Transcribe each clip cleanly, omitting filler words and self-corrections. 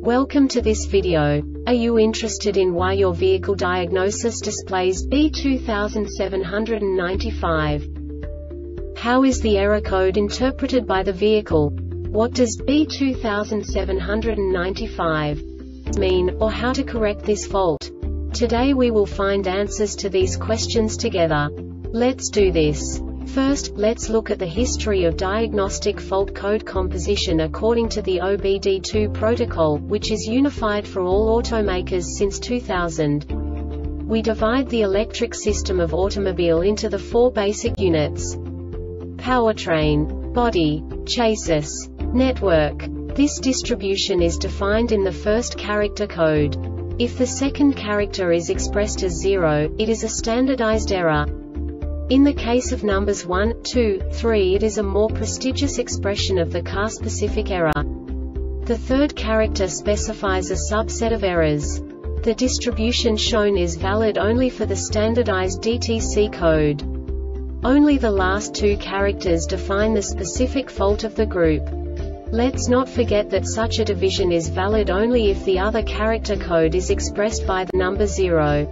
Welcome to this video. Are you interested in why your vehicle diagnosis displays B2795? How is the error code interpreted by the vehicle? What does B2795 mean, or how to correct this fault? Today we will find answers to these questions together. Let's do this. First, let's look at the history of diagnostic fault code composition according to the OBD2 protocol, which is unified for all automakers since 2000. We divide the electric system of automobile into the four basic units: powertrain, body, chassis, network. This distribution is defined in the first character code. If the second character is expressed as 0, it is a standardized error. In the case of numbers 1, 2, 3, it is a more prestigious expression of the car-specific error. The third character specifies a subset of errors. The distribution shown is valid only for the standardized DTC code. Only the last two characters define the specific fault of the group. Let's not forget that such a division is valid only if the other character code is expressed by the number 0.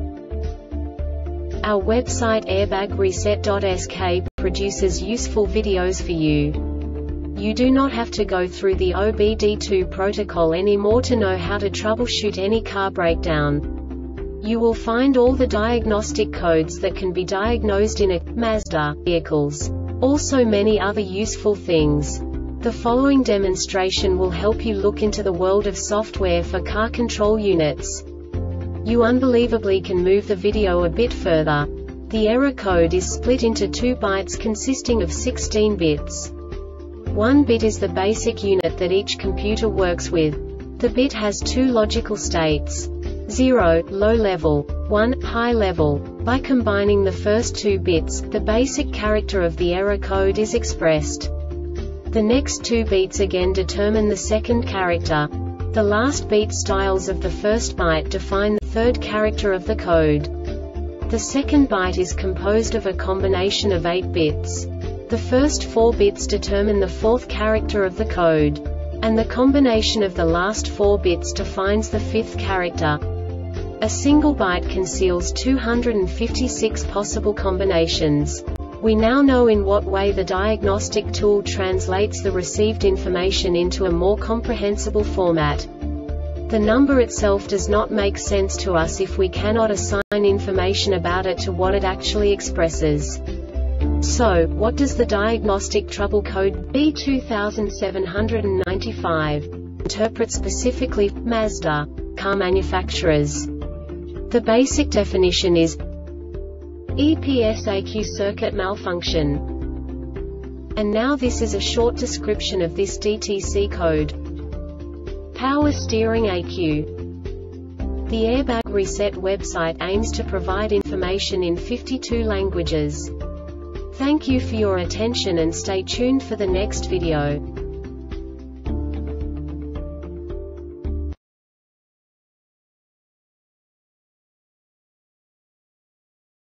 Our website airbagreset.sk produces useful videos for you. You do not have to go through the OBD2 protocol anymore to know how to troubleshoot any car breakdown. You will find all the diagnostic codes that can be diagnosed in a Mazda vehicles. Also many other useful things. The following demonstration will help you look into the world of software for car control units. You unbelievably can move the video a bit further. The error code is split into 2 bytes consisting of 16 bits. 1 bit is the basic unit that each computer works with. The bit has 2 logical states: 0, low level, 1, high level. By combining the first 2 bits, the basic character of the error code is expressed. The next 2 beats again determine the second character. The last beat styles of the first byte define the third character of the code. The second byte is composed of a combination of 8 bits. The first 4 bits determine the fourth character of the code. And the combination of the last 4 bits defines the fifth character. A single byte conceals 256 possible combinations. We now know in what way the diagnostic tool translates the received information into a more comprehensible format. The number itself does not make sense to us if we cannot assign information about it to what it actually expresses. So, what does the diagnostic trouble code B2795 interpret specifically for Mazda car manufacturers? The basic definition is EPS-ECU circuit malfunction. And now this is a short description of this DTC code. Power steering ECU. The Airbag Reset website aims to provide information in 52 languages. Thank you for your attention and stay tuned for the next video.